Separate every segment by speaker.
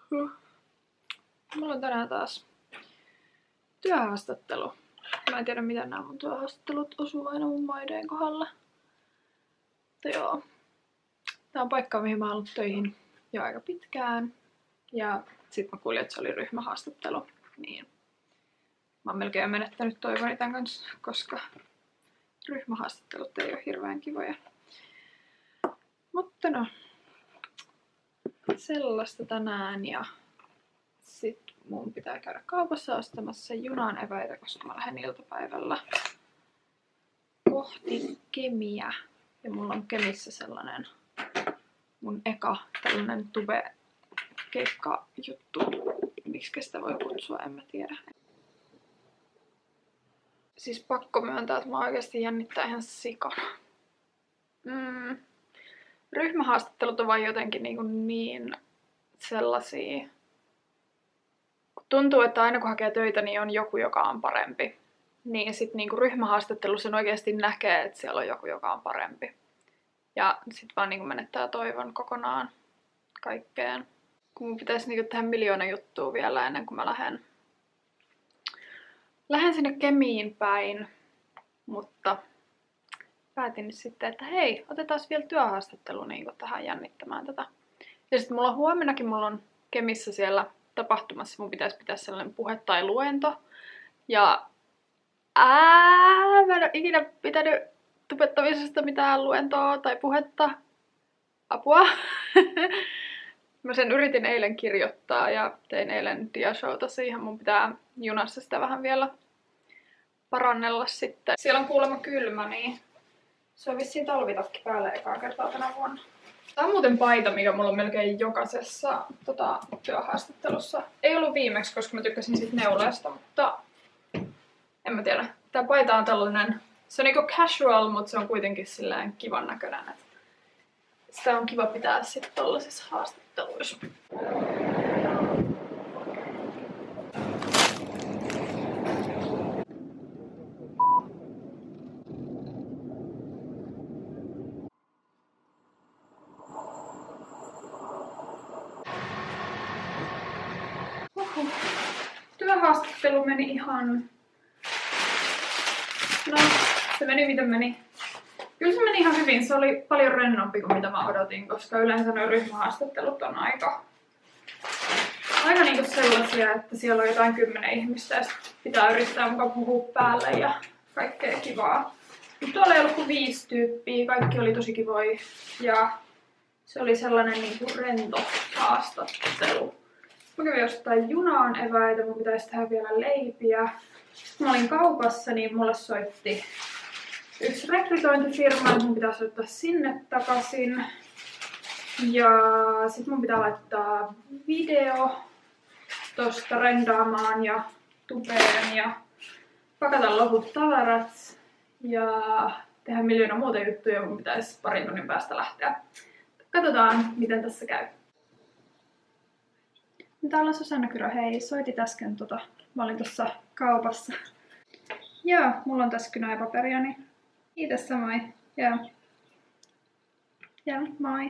Speaker 1: Mulla on tänään taas työhaastattelu. Mä en tiedä miten nämä mun työhaastattelut osuu aina mun maideen kohdalla. Mutta joo. Tää on paikka, mihin mä oon ollut töihin jo aika pitkään. Ja sit mä kuulin, että se oli ryhmähaastattelu. Niin mä oon melkein menettänyt toivoni tän kanssa, koska ryhmähaastattelut ei ole hirveän kivoja. Mutta no, sellaista tänään ja sit mun pitää käydä kaupassa ostamassa junan eväitä, koska mä lähden iltapäivällä kohti Kemiä. Ja mulla on Kemissä sellainen mun eka tällainen tube-keikka-juttu. Miksi sitä voi kutsua, en mä tiedä. Siis pakko myöntää, että mä oikeesti jännittää ihan sikana. Ryhmähaastattelut on vaan jotenkin niin sellaisia. Tuntuu, että aina kun hakee töitä, niin on joku, joka on parempi. Niin sit niinku ryhmähaastattelussa oikeasti näkee, että siellä on joku, joka on parempi. Ja sit vaan niinku menettää toivon kokonaan kaikkeen. Kun mun pitäisi niinku tehdä miljoona juttua vielä ennen kuin mä lähden sinne Kemiin päin. Mutta päätin sitten, että hei, otetaan vielä työhaastattelu niinku tähän jännittämään tätä. Ja sit mulla on Kemissä siellä tapahtumassa, mun pitäisi pitää sellainen puhe tai luento. Ja mä en ole ikinä pitänyt tubettamisesta mitään luentoa tai puhetta. Apua. Mä sen yritin eilen kirjoittaa ja tein eilen diashowta siihen. Mun pitää junassa sitä vähän vielä parannella sitten. Siellä on kuulemma kylmä, niin se on vissiin talvitakki päälle ekaa kertaa tänä vuonna. Tää on muuten paita, mikä mulla on melkein jokaisessa työhaastattelussa. Ei ollut viimeksi, koska mä tykkäsin siitä neuleesta, mutta en mä tiedä. Tää paita on tällainen, se on niinku casual, mutta se on kuitenkin silleen kivan näköinen. Sitä on kiva pitää sitten tollasissa haastatteluissa. Työhaastattelu meni ihan... No, se meni miten meni. Kyllä se meni ihan hyvin. Se oli paljon rennompi kuin mitä mä odotin, koska yleensä nuo ryhmähaastattelut on aika niinku sellaisia, että siellä on jotain 10 ihmistä ja pitää yrittää mukaan puhua päälle ja kaikkea kivaa. Mutta tuolla ei ollut kuin 5 tyyppiä, kaikki oli tosi kivoja ja se oli sellainen niinku rento haastattelu. Mä kävin jostain junaan eväitä, mun pitäisi tehdä vielä leipiä. Sitten mä olin kaupassa, niin mulle soitti yksi rekrytointifirma, että mun pitää soittaa sinne takaisin. Ja sit mun pitää laittaa video tosta rendaamaan ja tubeen ja pakata loput tavarat ja tehdä miljoona muuta juttuja. Mun pitäisi parin tunnin päästä lähteä. Katsotaan, miten tässä käy. Täällä on Susanna Kyrö, hei, soitit äsken mä olin tuossa kaupassa. Joo, mulla on tässä kynäpaperia, niin kiitos samoin. Joo. Joo, moi.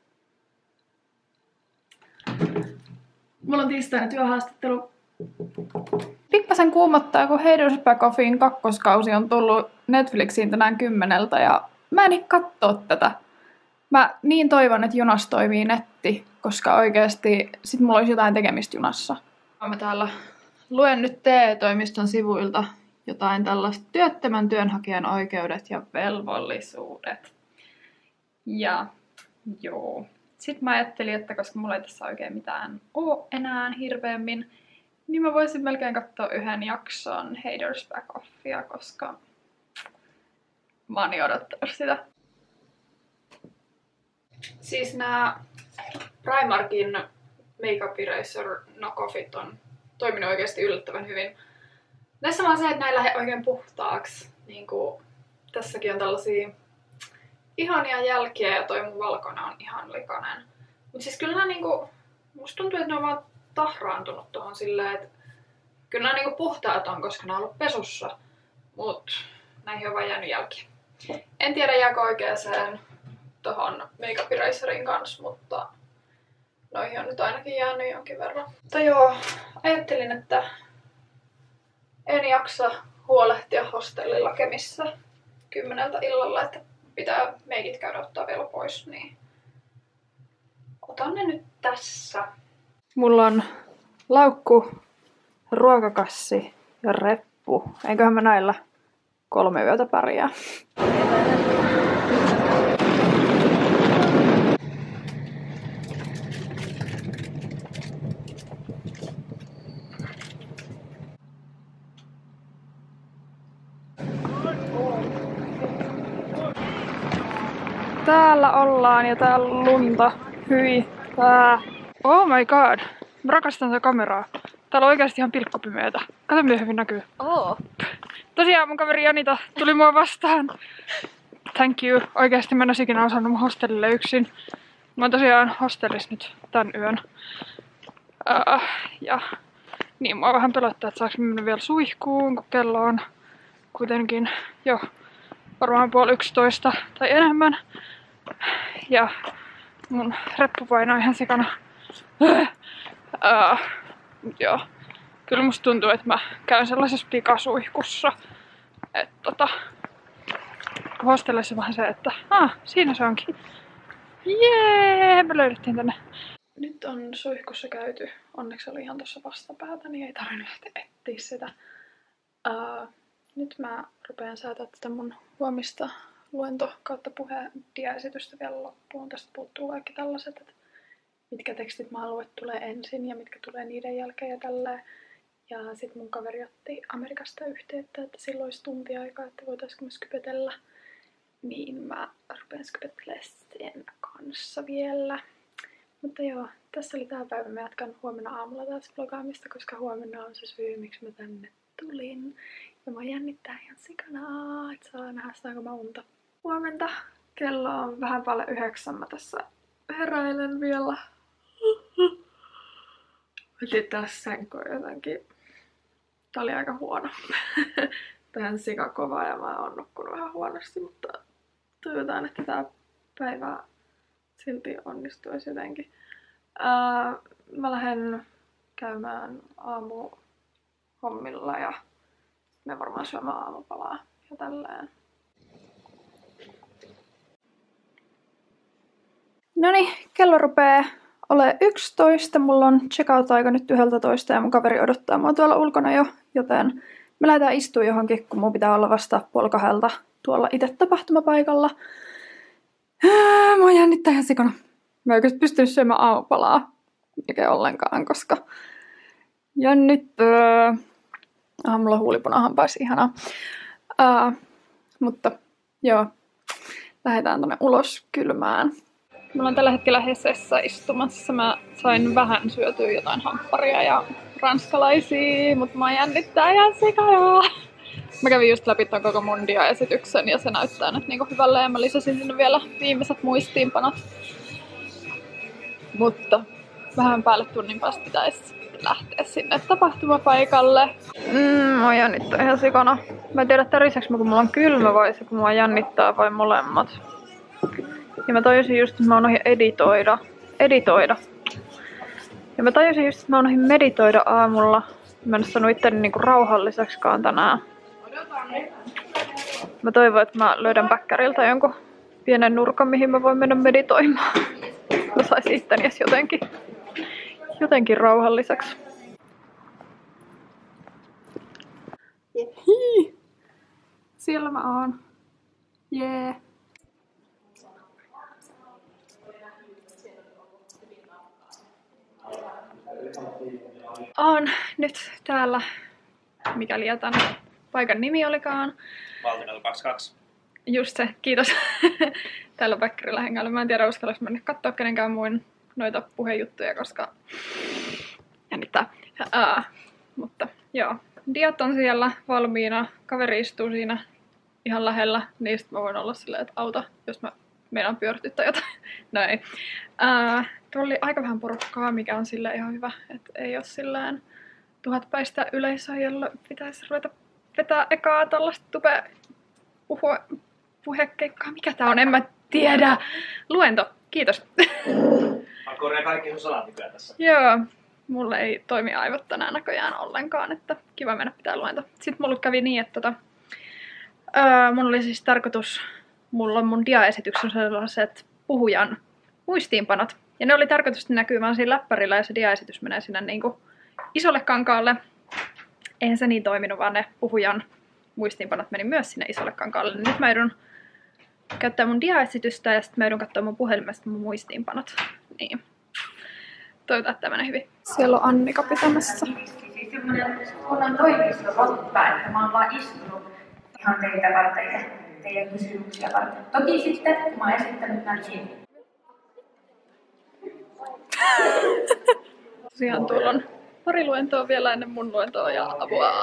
Speaker 1: Mulla on tiistaina työhaastattelu. Pikkasen kuumottaa, kun Haters Back Offin kakkoskausi on tullut Netflixiin tänään 10 ja mä en katsoa tätä. Mä niin toivon, että junassa toimii netti, koska oikeesti sit mulla olisi jotain tekemistä junassa. Mä täällä luen nyt TE-toimiston sivuilta jotain tällaista työttömän työnhakijan oikeudet ja velvollisuudet. Ja joo. Sitten mä ajattelin, että koska mulla ei tässä oikein mitään oo enää hirveämmin, niin mä voisin melkein katsoa yhden jakson Haters Back Offia, koska mä oon niin odottanut sitä. Siis nää Primarkin Makeup Eraser knockoffit on toiminut oikeasti yllättävän hyvin. Näissä vaan se, että näin lähde oikein puhtaaksi. Niin kuin, tässäkin on tällaisia ihania jälkiä ja toi mun valkoinen on ihan likainen. Mut siis kyllä nää niinku, musta tuntuu, että ne on vaan tahraantunut tohon silleen, että kyllä nää niinku puhtaat on, koska nää on ollut pesussa. Mut näihin on vaan jäänyt jälkiä. En tiedä jääkö oikeeseen tohon Makeup Eraserin kanssa, mutta noihin on nyt ainakin jäänyt jonkin verran. Mutta joo, ajattelin, että en jaksa huolehtia hostellilla Kemissä 10 illalla, että pitää meikit käydä ottaa vielä pois, niin otan ne nyt tässä. Mulla on laukku, ruokakassi ja reppu. Eiköhän mä näillä 3 yötä pärjää. Täällä ollaan ja täällä on lunta. Hyi. Oh my god. Mä rakastan sitä kameraa. Täällä on oikeasti ihan pilkkopimeetä. Kato miten hyvin näkyy.
Speaker 2: Oh.
Speaker 1: Tosiaan mun kaveri Janita tuli mua vastaan. Thank you. Oikeasti mä en ois ikinä osannut mun hostellille yksin. Mä oon tosiaan hostellissa nyt tän yön. Ja niin mua vähän pelottaa, että saaks mennä vielä suihkuun, kun kello on kuitenkin jo varmaan 10:30 tai enemmän. Ja mun reppu painaa ihan sikana. Joo. Kyllä musta tuntuu, että mä käyn sellaisessa pikasuihkussa. Että hostellissa vähän se, että siinä se onkin. Jee, me löydettiin tänne. Nyt on suihkussa käyty. Onneksi oli ihan tuossa vastapäätä, niin ei tarvinnut lähteä etsiä sitä. Nyt mä rupean säätää tätä mun huomista luento kautta puhediaesitystä vielä loppuun. Tästä puuttuu kaikki tällaiset, että mitkä tekstit mä haluan, että tulee ensin ja mitkä tulee niiden jälkeen ja tälleen. Ja sit mun kaveri otti Amerikasta yhteyttä, että silloin olisi tunti aikaa, että voitaisko me skypetellä. Niin mä rupean skypettelemään sen kanssa vielä. Mutta joo, tässä oli tää päivä. Mä jatkan huomenna aamulla taas vlogaamista, koska huomenna on se syy, miksi mä tänne tulin. Ja mä jännittää ihan sikanaa, että saa nähdä saanko mä unta. Huomenta. Kello on vähän päälle 9. Mä tässä heräilen vielä. Otin taas sänkoon jotenkin. Tää oli aika huono. Tähän sikakova ja mä oon nukkunut vähän huonosti, mutta toivotaan, että tää päivä silti onnistuisi jotenkin. Mä lähden käymään aamuhommilla ja me varmaan syömään aamupalaa ja tälleen. Noniin, kello rupee ole 11. Mulla on checkout-aika nyt 11 ja mun kaveri odottaa mua tuolla ulkona jo, joten me lähdetään istumaan johonkin, kun mun pitää olla vasta 1:30 tuolla itse tapahtumapaikalla. Mua jännittää ihan sikana. Mä en oikeesti pystynyt syömään aamupalaa eikä ollenkaan, koska jännittää. Mulla on huulipuna hampaissa, ihanaa. Mutta joo, lähdetään tonne ulos kylmään. Mulla on tällä hetkellä Hesessä istumassa. Mä sain vähän syötyä jotain hampparia ja ranskalaisia, mutta mä jännittää ihan sikanaa. Mä kävin just läpi ton koko mun dia-esityksen ja se näyttää nyt niinku hyvälle ja mä lisäsin sinne vielä viimeiset muistiinpanot. Mutta vähän päälle tunnin päästä pitäisi lähteä sinne tapahtumapaikalle. Mä jännittää ihan sikana. Mä en tiedä täriseekö mä kun mulla on kylmä vai se kun mua jännittää vai molemmat. Ja mä tajusin just, että mä unohdin editoida. Ja mä tajusin just, että mä unohdin meditoida aamulla. Mä en saanut itteni niinku rauhalliseksikaan tänään. Mä toivon, että mä löydän päkkäriltä jonkun pienen nurkan, mihin mä voin mennä meditoimaan. Mä saisin itteni edes jotenkin rauhalliseksi. Hii. Siellä mä oon. Jee. Oon nyt täällä, mikäli tämän paikan nimi olikaan.
Speaker 2: Valtakatu 22.
Speaker 1: Just se, kiitos. Täällä päkkärillä hengällä. Mä en tiedä, uskallanko mennä katsoa kenenkään muun noita puhejuttuja, koska jännittää. Mutta joo, diat on siellä valmiina. Kaveri istuu siinä ihan lähellä. Niistä mä voin olla silleen, että auta, jos mä meinaan pyörtyä jotain. No ei. Tuolla oli aika vähän porukkaa, mikä on silleen ihan hyvä. Että ei oo silleen 1000 päistä yleisöä, jolla pitäisi ruveta vetää ekaa tällaista puhekeikkaa. Mikä tää on? En mä tiedä. Luento. Kiitos.
Speaker 2: korjaa kaikki sun salaatipyä tässä.
Speaker 1: Joo. Mulle ei toimi aivot tänään näköjään ollenkaan, että kiva mennä pitää luenta. Sitten mulla kävi niin, että mun oli siis tarkoitus, mulla on mun diaesityksessä sellaiset puhujan muistiinpanot. Ja ne oli tarkoitus näkyä vaan siinä läppärillä ja se diaesitys menee sinne niinku isolle kankaalle. Eihän se niin toiminut, vaan ne puhujan muistiinpanot meni myös sinne isolle kankaalle. Nyt mä joudun käyttää mun diaesitystä ja sitten mä joudun katsoa mun puhelimesta mun muistiinpanot. Niin. Toivotaan, että tämä menee hyvin. Siellä on Annika pitämässä.
Speaker 3: Ollaan toimisto ottaa, että mä oon vaan istunut ihan teitä varten ja teidän kysymyksiä varten. Toki sitten, kun mä oon esittänyt nää siinä.
Speaker 1: Tosiaan tuolla on pari luentoa vielä ennen mun luentoa ja apua.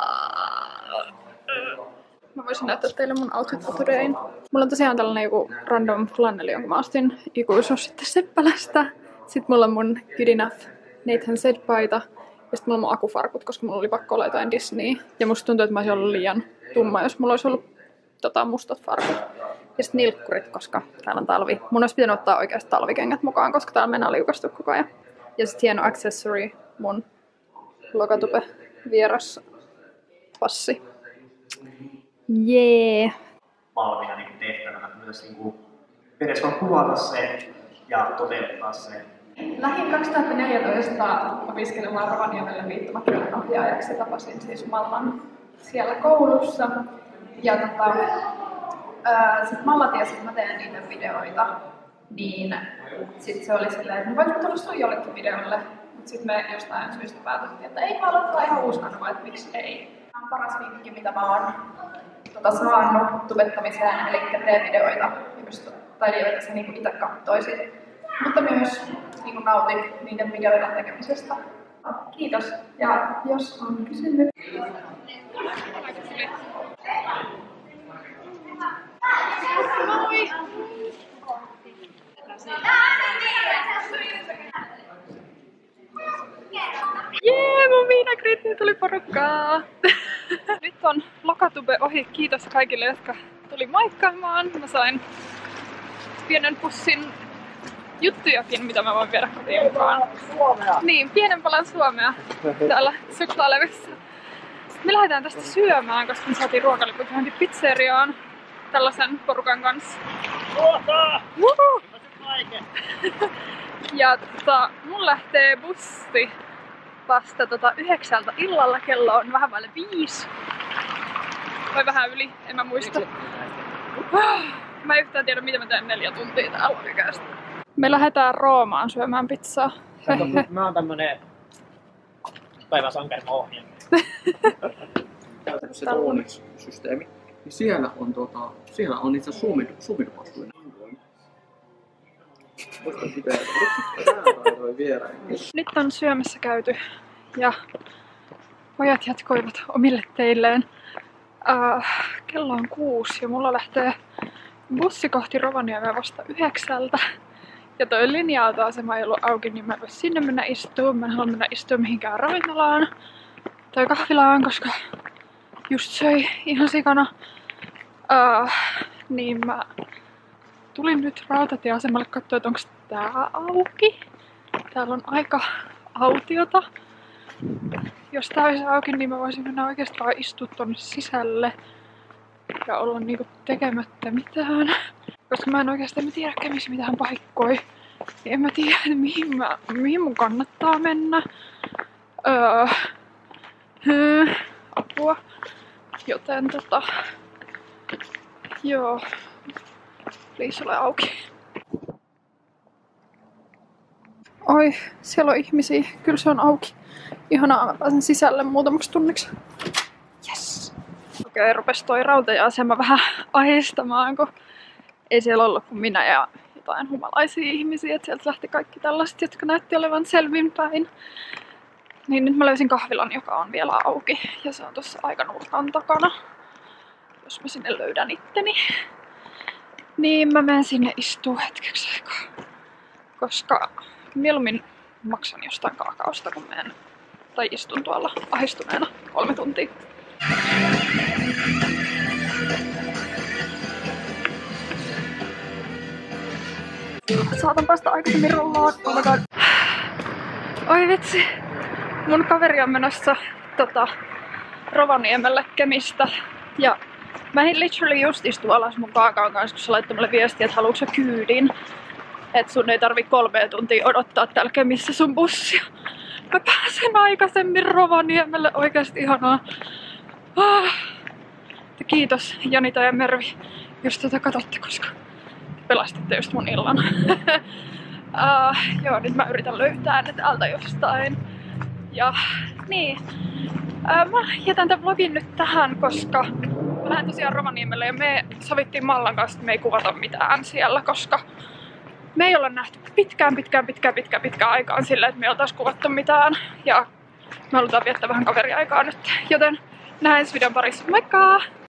Speaker 1: Mä voisin näyttää teille mun outfit for today. Mulla on tosiaan tällainen joku random flanneli, jonka mä ostin ikuisuus sitten Seppälästä. Sitten mulla on mun Good Enough Nathan Said-paita. Ja sitten mulla on mun akufarkut, koska mulla oli pakko olla jotain Disney. Ja musta tuntuu, että mä olisin ollut liian tumma, jos mulla olisi ollut mustat farkut. Ja sitten nilkkurit, koska täällä on talvi. Mun olisi pitänyt ottaa oikeasti talvikengät mukaan, koska täällä mennään liukastu koko ajan. Ja sitten hieno accessory, mun Lokatube vieras passi. Jee.
Speaker 2: Valmiina niin tehtävänä myös niin edes vaan kuvata se ja toteuttaa se.
Speaker 1: Lähdin 2014 opiskelemaan Rovaniemelle viittomakielen ohjaajaksi ja tapasin siis Mallan siellä koulussa. Ja sit Malla tiesi, että mä teen niitä videoita, niin sit se oli silleen, että voinko tulla sun jollekin videolle? Mut sit me jostain syystä päätettiin, että ei mä aloittaa ihan uusi kanava, että miksi ei. Tämä on paras vinkki, mitä mä oon saanut tubettamiseen, eli teen videoita, tai joita sä niinku itse kattoisit. Mutta myös niinku nautin niiden videoiden tekemisestä. Kiitos, ja jos on kysymyksiä. Moi! Jee, mun viinakriittiin tuli porukkaa! Nyt on Lokatube ohi. Kiitos kaikille, jotka tuli moikkaamaan. Mä sain pienen pussin juttujakin, mitä mä voin viedä kotiin mukaan.
Speaker 2: Suomea!
Speaker 1: Niin, pienen palan Suomea täällä suklaalevyssä. Me lähdetään tästä syömään, koska me saatiin ruokaliput johonkin pizzeriaan tällaisen porukan kanssa.
Speaker 2: Ruokaa!
Speaker 1: Wuhu!
Speaker 2: Ja
Speaker 1: mun lähtee bussi vasta 9 illalla, kello on vähän vaille 5. Vai vähän yli, en mä muista. Mä en yhtään tiedä, mitä mä teen 4 tuntia täällä oikeasti. Me lähdetään Roomaan syömään pizzaa.
Speaker 2: Mä oon tämmönen päiväsankarin ohjelma.
Speaker 4: Se Tronix-systeemi, niin siellä on itse asiassa suomiduvastuinen.
Speaker 1: Nyt on syömässä käyty ja pojat jatkoivat omille teilleen. Kello on 6 ja mulla lähtee bussi kohti Rovaniemeä vasta 9. Ja toi linja-autoasema ei ollut auki, niin mä en voi sinne mennä istumaan. Mä en halua mennä istumaan mihinkään ravintolaan tai kahvilaan, koska just söi ihan sikana. Niin mä tulin nyt rautatieasemalle katsoa, että onko tää auki. Täällä on aika autiota. Jos tää olisi auki, niin mä voisin mennä oikeastaan vaan istua tonne sisälle ja olla niinku tekemättä mitään. Koska mä en oikeastaan tiedä, kävisi mitään paikkoja. En mä tiedä, mihin mun kannattaa mennä. Apua. Joten joo. Please ole auki. Oi, siellä on ihmisiä. Kyllä se on auki. Ihanaa, mä pääsen sisälle muutamaksi tunniksi. Yes. Okei, rupes toi rautaja-asema vähän ahdistamaan, kun ei siellä ollut kuin minä ja jotain humalaisia ihmisiä. Et sieltä lähti kaikki tällaiset, jotka näytti olevan selvinpäin. Niin nyt mä löysin kahvilan, joka on vielä auki. Ja se on tuossa aikanurkan takana. Jos mä sinne löydän itteni. Niin mä menen sinne istuu hetkeksi aikaa. Koska mieluummin maksan jostain kaakaosta, kun menen tai istun tuolla ahdistuneena 3 tuntia. Saatan päästä aikaisemmin rollaan. Oh my god. Oi vitsi. Mun kaveri on menossa Rovaniemelle Kemistä. Ja mä en literally just istu alas mun kaakaan kanssa, kun se laittoi mulle viestiä, että haluatko sä kyydin. Et sun ei tarvi 3 tuntia odottaa täällä Kemissä sun bussia. Mä pääsen aikaisemmin Rovaniemelle, oikeesti ihanaa. Kiitos Janita ja Mervi, jos tätä katsotte, koska pelastitte just mun illan. Joo, nyt mä yritän löytää ne täältä jostain. Ja niin, mä jätän tämän vlogin nyt tähän, koska mä lähden tosiaan Rovaniemelle ja me sovittiin Mallan kanssa, että me ei kuvata mitään siellä, koska me ei olla nähty pitkään aikaan silleen, että me ei oltais kuvattu mitään. Ja me halutaan viettää vähän kaveriaikaa nyt, joten nähdään ensi videon parissa. Moikka!